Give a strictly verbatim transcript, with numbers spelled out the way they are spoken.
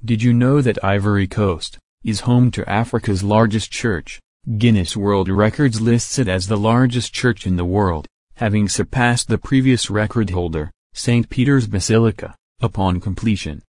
Did you know that Ivory Coast is home to Africa's largest church? Guinness World Records lists it as the largest church in the world, having surpassed the previous record holder, Saint Peter's Basilica, upon completion.